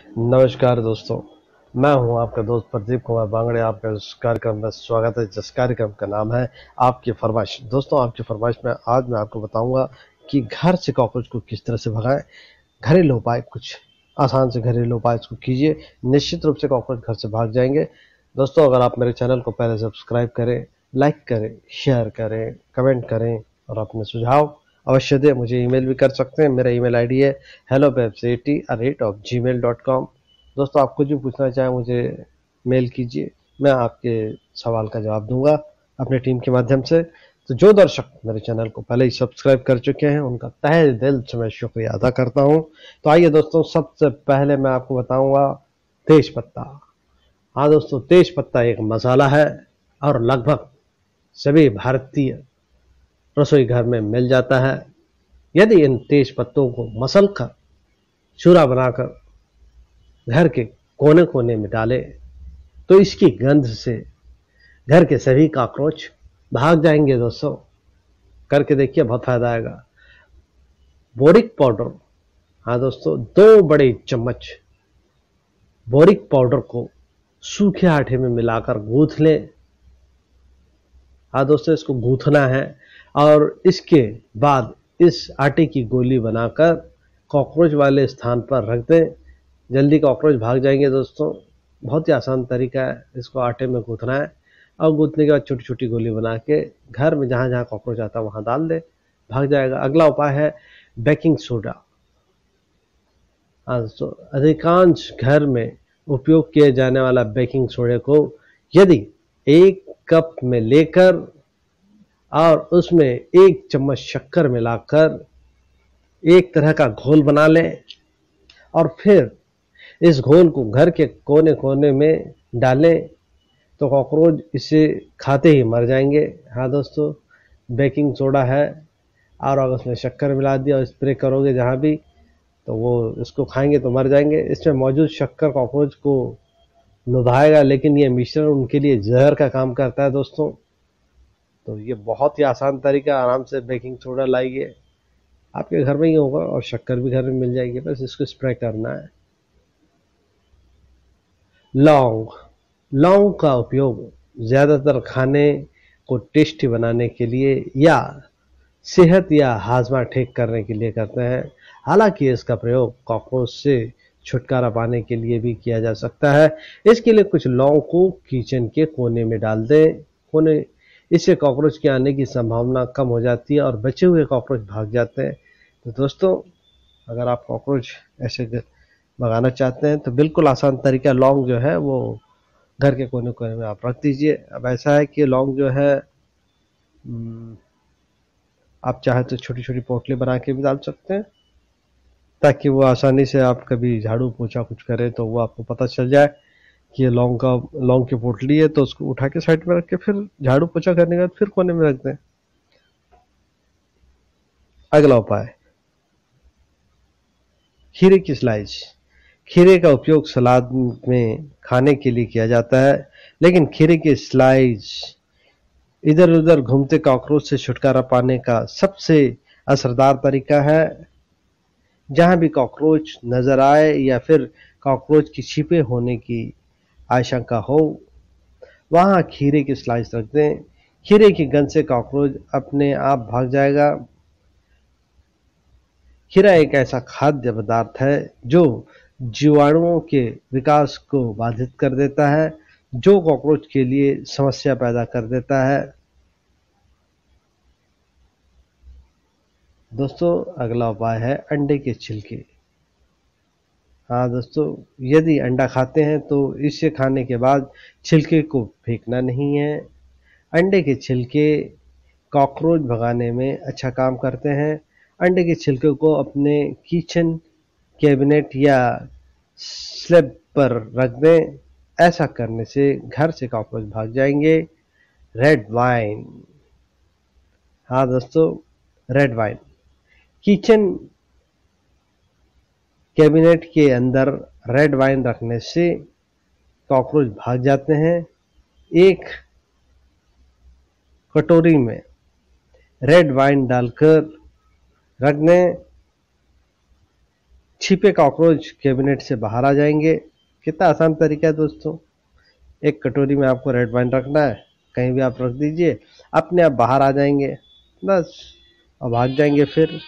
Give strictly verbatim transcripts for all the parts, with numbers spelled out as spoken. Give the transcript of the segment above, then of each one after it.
नमस्कार दोस्तों, मैं हूं आपका दोस्त प्रदीप कुमार बांगड़े। आपका इस कार्यक्रम में स्वागत है, जिस कार्यक्रम का नाम है आपकी फरमाइश। दोस्तों, आपकी फरमाइश में आज मैं आपको बताऊंगा कि घर से कॉकरोच को किस तरह से भगाएं। घरेलू उपाय, कुछ आसान से घरेलू उपाय इसको कीजिए, निश्चित रूप से कॉकरोच घर से भाग जाएंगे। दोस्तों, अगर आप मेरे चैनल को पहले सब्सक्राइब करें, लाइक करें, शेयर करें, कमेंट करें और अपने सुझाव अवश्य दें। मुझे ईमेल भी कर सकते हैं। मेरा ईमेल आईडी है hello peps at at the rate of Gmail dot com. दोस्तों, आप कुछ भी पूछना चाहें मुझे मेल कीजिए, मैं आपके सवाल का जवाब दूंगा अपनी टीम के माध्यम से। तो जो दर्शक मेरे चैनल को पहले ही सब्सक्राइब कर चुके हैं, उनका तहे दिल से मैं शुक्रिया अदा करता हूं। तो आइए दोस्तों, सबसे पहले मैं आपको बताऊंगा तेज पत्ता। हाँ दोस्तों, तेज पत्ता एक मसाला है और लगभग सभी भारतीय रसोई घर में मिल जाता है। यदि इन तेज पत्तों को मसल कर चूरा बनाकर घर के कोने कोने में डाले तो इसकी गंध से घर के सभी कॉकरोच भाग जाएंगे। दोस्तों, करके देखिए, बहुत फायदा आएगा। बोरिक पाउडर, हाँ दोस्तों, दो बड़े चम्मच बोरिक पाउडर को सूखे आटे में मिलाकर गूंथ लें। हाँ दोस्तों, इसको गूंथना है और इसके बाद इस आटे की गोली बनाकर कॉकरोच वाले स्थान पर रख दें। जल्दी कॉकरोच भाग जाएंगे। दोस्तों, बहुत ही आसान तरीका है। इसको आटे में गूंथना है और गूंथने के बाद छोटी छोटी गोली बना के घर में जहाँ जहाँ कॉकरोच आता है वहाँ डाल दे, भाग जाएगा। अगला उपाय है बेकिंग सोडा। हाँ दोस्तों, अधिकांश घर में उपयोग किए जाने वाला बेकिंग सोडे को यदि एक कप में लेकर और उसमें एक चम्मच शक्कर मिलाकर एक तरह का घोल बना लें और फिर इस घोल को घर के कोने कोने में डालें तो कॉकरोच इसे खाते ही मर जाएंगे। हाँ दोस्तों, बेकिंग सोडा है और अगर उसमें शक्कर मिला दिया और स्प्रे करोगे जहाँ भी, तो वो इसको खाएंगे तो मर जाएंगे। इसमें मौजूद शक्कर कॉकरोच को लुभाएगा, लेकिन ये मिश्रण उनके लिए जहर का काम करता है। दोस्तों, तो ये बहुत ही आसान तरीका, आराम से बेकिंग सोडा लाइए, आपके घर में ही होगा और शक्कर भी घर में मिल जाएगी, बस इसको स्प्रे करना है। लौंग, लौंग का उपयोग ज़्यादातर खाने को टेस्टी बनाने के लिए या सेहत या हाजमा ठीक करने के लिए करते हैं। हालांकि इसका प्रयोग कॉकरोच से छुटकारा पाने के लिए भी किया जा सकता है। इसके लिए कुछ लौंग को किचन के कोने में डाल दें। कोने इससे कॉकरोच के आने की संभावना कम हो जाती है और बचे हुए कॉकरोच भाग जाते हैं। तो दोस्तों, अगर आप कॉकरोच ऐसे भगाना चाहते हैं तो बिल्कुल आसान तरीका, लौंग जो है वो घर के कोने कोने में आप रख दीजिए। अब ऐसा है कि लौंग जो है आप चाहे तो छोटी छोटी पोटली बना के भी डाल सकते हैं, ताकि वो आसानी से आप कभी झाड़ू पोछा कुछ करें तो वो आपको पता चल जाए कि ये लौंग का लौंग की पोटली है, तो उसको उठा के साइड में रख के फिर झाड़ू पोछा करने के बाद फिर कोने में रख दें। अगला उपाय, खीरे की स्लाइस। खीरे का उपयोग सलाद में खाने के लिए किया जाता है, लेकिन खीरे की स्लाइस इधर उधर घूमते कॉकरोच से छुटकारा पाने का सबसे असरदार तरीका है। जहां भी कॉकरोच नजर आए या फिर कॉकरोच की छिपे होने की आशंका हो, वहां खीरे की स्लाइस रख दें। खीरे की गंध से कॉकरोच अपने आप भाग जाएगा। खीरा एक ऐसा खाद्य पदार्थ है जो जीवाणुओं के विकास को बाधित कर देता है, जो कॉकरोच के लिए समस्या पैदा कर देता है। दोस्तों, अगला उपाय है अंडे के छिलके। हाँ दोस्तों, यदि अंडा खाते हैं तो इसे खाने के बाद छिलके को फेंकना नहीं है। अंडे के छिलके कॉकरोच भगाने में अच्छा काम करते हैं। अंडे के छिलके को अपने किचन कैबिनेट या स्लैब पर रख दें। ऐसा करने से घर से कॉकरोच भाग जाएंगे। रेड वाइन, हाँ दोस्तों, रेड वाइन किचन कैबिनेट के अंदर रेड वाइन रखने से कॉकरोच भाग जाते हैं। एक कटोरी में रेड वाइन डालकर रख दें छिपे कॉकरोच कैबिनेट से बाहर आ जाएंगे। कितना आसान तरीका है दोस्तों। एक कटोरी में आपको रेड वाइन रखना है, कहीं भी आप रख दीजिए, अपने आप बाहर आ जाएंगे, बस, और भाग जाएंगे। फिर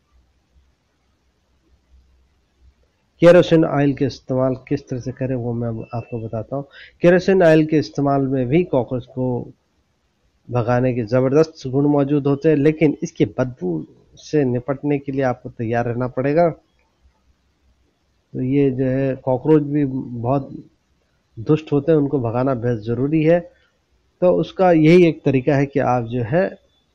केरोसिन ऑयल के इस्तेमाल किस तरह से करें वो मैं आपको बताता हूँ। केरोसिन ऑयल के इस्तेमाल में भी कॉकरोच को भगाने के ज़बरदस्त गुण मौजूद होते हैं, लेकिन इसकी बदबू से निपटने के लिए आपको तैयार रहना पड़ेगा। तो ये जो है कॉकरोच भी बहुत दुष्ट होते हैं, उनको भगाना बेहद ज़रूरी है। तो उसका यही एक तरीका है कि आप जो है,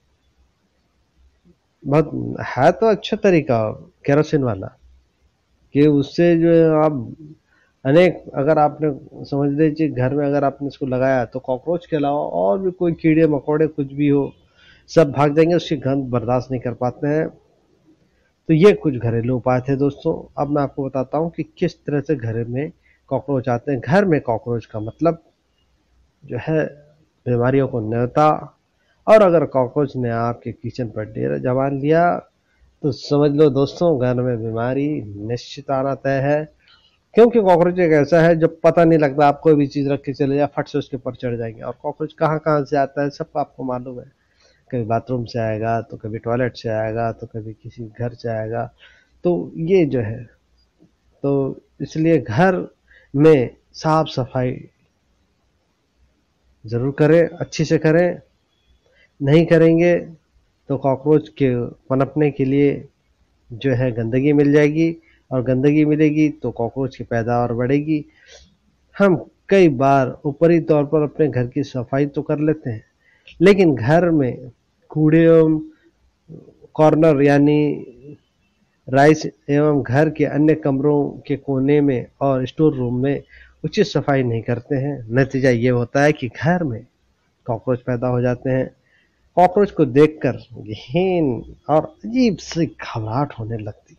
बहुत है तो अच्छा तरीका केरोसिन वाला, कि उससे जो है आप अनेक, अगर आपने समझ लीजिए घर में अगर आपने इसको लगाया तो कॉकरोच के अलावा और भी कोई कीड़े मकोड़े कुछ भी हो, सब भाग जाएंगे, उसकी गंध बर्दाश्त नहीं कर पाते हैं। तो ये कुछ घरेलू उपाय थे दोस्तों। अब मैं आपको बताता हूँ कि किस तरह से घर में कॉकरोच आते हैं। घर में कॉकरोच का मतलब जो है बीमारियों को न्योता। और अगर कॉकरोच ने आपके किचन पर डेरा जमा लिया तो समझ लो दोस्तों, घर में बीमारी निश्चित आना तय है। क्योंकि कॉकरोच एक ऐसा है जो पता नहीं लगता, आप कोई भी चीज़ रख के चले जाए फट से उसके ऊपर चढ़ जाएंगे। और कॉकरोच कहाँ कहाँ से आता है सब आपको मालूम है। कभी बाथरूम से आएगा, तो कभी टॉयलेट से आएगा, तो कभी किसी घर से आएगा। तो ये जो है, तो इसलिए घर में साफ सफाई ज़रूर करें, अच्छी से करें। नहीं करेंगे तो कॉकरोच के पनपने के लिए जो है गंदगी मिल जाएगी, और गंदगी मिलेगी तो कॉकरोच की पैदावार बढ़ेगी। हम कई बार ऊपरी तौर पर अपने घर की सफाई तो कर लेते हैं, लेकिन घर में कूड़े एवं कॉर्नर यानी राइस एवं घर के अन्य कमरों के कोने में और स्टोर रूम में उचित सफाई नहीं करते हैं। नतीजा ये होता है कि घर में कॉकरोच पैदा हो जाते हैं। कॉकरोच को देखकर घिन और अजीब सी घबराहट होने लगती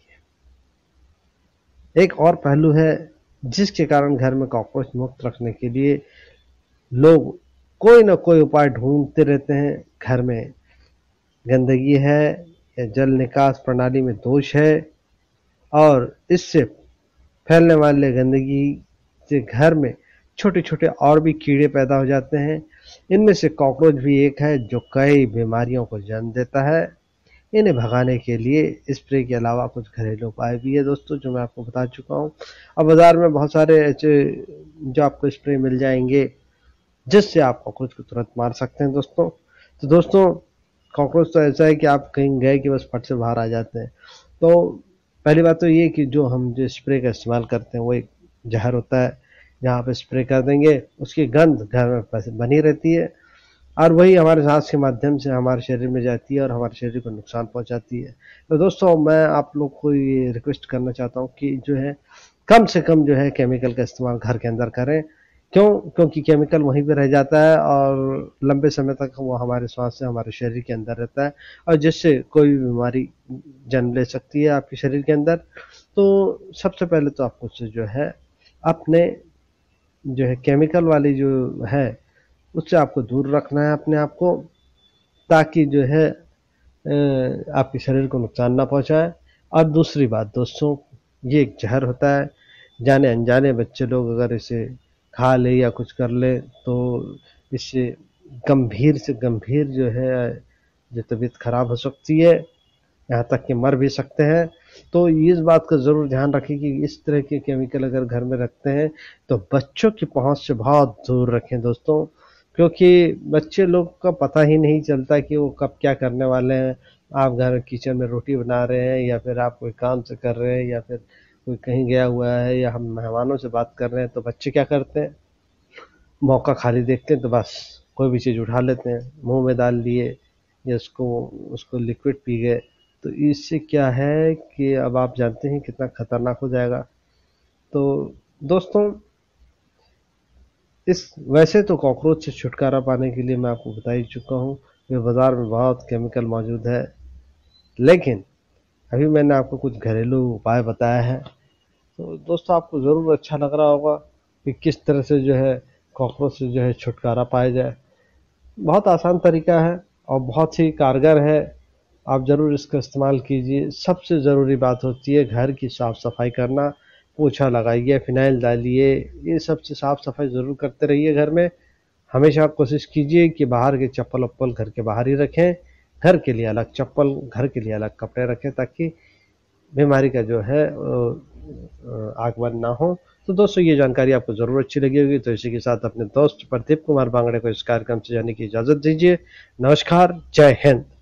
है। एक और पहलू है जिसके कारण घर में कॉकरोच मुक्त रखने के लिए लोग कोई ना कोई उपाय ढूंढते रहते हैं। घर में गंदगी है या जल निकास प्रणाली में दोष है, और इससे फैलने वाले गंदगी से घर में छोटे छोटे और भी कीड़े पैदा हो जाते हैं। इनमें से कॉकरोच भी एक है जो कई बीमारियों को जन्म देता है। इन्हें भगाने के लिए स्प्रे के अलावा कुछ घरेलू उपाय भी है दोस्तों, जो मैं आपको बता चुका हूँ। अब बाज़ार में बहुत सारे ऐसे जो आपको स्प्रे मिल जाएंगे जिससे आप कॉकरोच को तुरंत मार सकते हैं दोस्तों। तो दोस्तों, कॉकरोच तो ऐसा है कि आप कहीं गए कि बस फट से बाहर आ जाते हैं। तो पहली बात तो ये कि जो हम जो स्प्रे का इस्तेमाल करते हैं वो एक जहर होता है। जहाँ पे स्प्रे कर देंगे उसकी गंध घर में बनी रहती है, और वही हमारे सांस के माध्यम से हमारे शरीर में जाती है और हमारे शरीर को नुकसान पहुंचाती है। तो दोस्तों, मैं आप लोग को ये रिक्वेस्ट करना चाहता हूँ कि जो है कम से कम जो है केमिकल का इस्तेमाल घर के अंदर करें। क्यों? क्योंकि केमिकल वहीं पे रह जाता है और लंबे समय तक वो हमारे श्वास से हमारे शरीर के अंदर रहता है, और जिससे कोई भी बीमारी जन्म ले सकती है आपके शरीर के अंदर। तो सबसे पहले तो आपको जो है अपने जो है केमिकल वाली जो है उससे आपको दूर रखना है अपने आप को, ताकि जो है आपके शरीर को नुकसान ना पहुंचाए। और दूसरी बात दोस्तों, ये एक जहर होता है। जाने अनजाने बच्चे लोग अगर इसे खा ले या कुछ कर ले तो इससे गंभीर से गंभीर जो है जो तबीयत खराब हो सकती है, यहाँ तक कि मर भी सकते हैं। तो इस बात का ज़रूर ध्यान रखें कि इस तरह के केमिकल अगर घर में रखते हैं तो बच्चों की पहुंच से बहुत दूर रखें दोस्तों, क्योंकि बच्चे लोग का पता ही नहीं चलता कि वो कब क्या करने वाले हैं। आप घर किचन में रोटी बना रहे हैं, या फिर आप कोई काम से कर रहे हैं, या फिर कोई कहीं गया हुआ है, या हम मेहमानों से बात कर रहे हैं, तो बच्चे क्या करते हैं, मौका खाली देखते हैं तो बस कोई भी चीज़ उठा लेते हैं, मुंह में डाल लिए, या उसको उसको लिक्विड पी गए। तो इससे क्या है कि अब आप जानते हैं कितना खतरनाक हो जाएगा। तो दोस्तों, इस वैसे तो कॉकरोच से छुटकारा पाने के लिए मैं आपको बता ही चुका हूँ कि बाज़ार में बहुत केमिकल मौजूद है, लेकिन अभी मैंने आपको कुछ घरेलू उपाय बताया है। तो दोस्तों, आपको ज़रूर अच्छा लग रहा होगा कि किस तरह से जो है कॉकरोच से जो है छुटकारा पाया जाए। बहुत आसान तरीका है और बहुत ही कारगर है, आप ज़रूर इसका इस्तेमाल कीजिए। सबसे ज़रूरी बात होती है घर की साफ़ सफाई करना। पोछा लगाइए, फिनाइल डालिए, ये सब से साफ़ सफाई ज़रूर करते रहिए घर में। हमेशा आप कोशिश कीजिए कि बाहर के चप्पल वप्पल घर के बाहर ही रखें। घर के लिए अलग चप्पल, घर के लिए अलग कपड़े रखें, ताकि बीमारी का जो है आगमन ना हो। तो दोस्तों, ये जानकारी आपको ज़रूर अच्छी लगी होगी, तो इसी के साथ अपने दोस्त प्रदीप कुमार बांगड़े को इस कार्यक्रम से जाने की इजाज़त दीजिए। नमस्कार, जय हिंद।